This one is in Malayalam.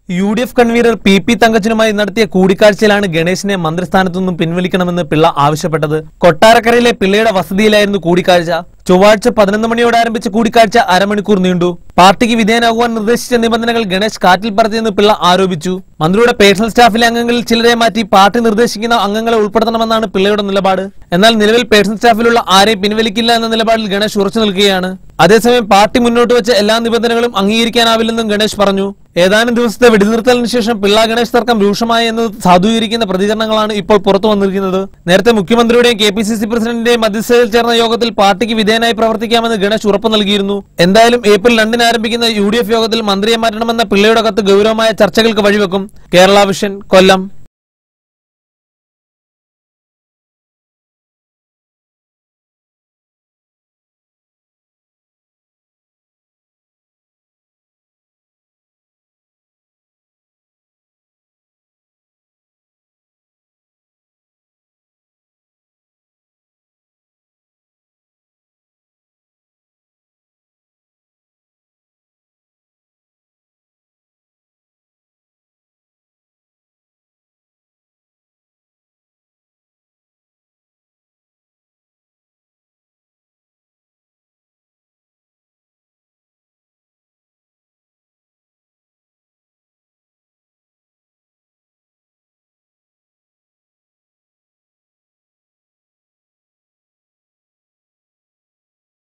UDF കൺവീനർ പി തങ്കച്ചനുമായി നടത്തിയ കൂടിക്കാഴ്ചയിലാണ് ഗണേശിനെ മന്ത്രിസ്ഥാനത്തുനിന്നും പിൻവലിക്കണമെന്ന് പിള്ള ആവശ്യപ്പെട്ടത്. കൊട്ടാരക്കരയിലെ പിള്ളയുടെ വസതിയിലായിരുന്നു കൂടിക്കാഴ്ച. ചൊവ്വാഴ്ച 11 മണിയോടെ ആരംഭിച്ച കൂടിക്കാഴ്ച അരമണിക്കൂർ നീണ്ടു. പാർട്ടിക്ക് വിധേയനാകുവാൻ നിർദ്ദേശിച്ച നിബന്ധനകൾ ഗണേശ് കാറ്റിൽ പറത്തിയെന്ന് പിള്ള ആരോപിച്ചു. മന്ത്രിയുടെ പേഴ്സണൽ സ്റ്റാഫിലെ അംഗങ്ങളിൽ ചിലരെ മാറ്റി പാർട്ടി നിർദ്ദേശിക്കുന്ന അംഗങ്ങളെ ഉൾപ്പെടുത്തണമെന്നാണ് പിള്ളയുടെ നിലപാട്. എന്നാൽ നിലവിൽ പേഴ്സണൽ സ്റ്റാഫിലുള്ള ആരെയും പിൻവലിക്കില്ല എന്ന നിലപാടിൽ ഗണേശ് ഉറച്ചു നിൽക്കുകയാണ്. അതേസമയം പാർട്ടി മുന്നോട്ട് വെച്ച എല്ലാ നിബന്ധനകളും അംഗീകരിക്കാനാവില്ലെന്നും ഗണേശ് പറഞ്ഞു. ഏതാനും ദിവസത്തെ വെടിനിർത്തലിന് ശേഷം പിള്ള ഗണേശ് തർക്കം രൂക്ഷമായി എന്ന് സാധൂകരിക്കുന്ന പ്രതികരണങ്ങളാണ് ഇപ്പോൾ പുറത്തു വന്നിരിക്കുന്നത്. നേരത്തെ മുഖ്യമന്ത്രിയുടെയും KPCC പ്രസിഡന്റിന്റെയും മധ്യസ്ഥതയിൽ ചേർന്ന യോഗത്തിൽ പാർട്ടിക്ക് വിധേയനായി പ്രവർത്തിക്കാമെന്ന് ഗണേശ് ഉറപ്പു നൽകിയിരുന്നു. എന്തായാലും ഏപ്രിൽ 2-ന് ആരംഭിക്കുന്ന UDF യോഗത്തിൽ മന്ത്രിയെ മാറ്റണമെന്ന പിള്ളയുടെ കത്ത് ഗൗരവമായ ചർച്ചകൾക്ക് വഴിവെക്കും. കേരള വിഷൻ, കൊല്ലം.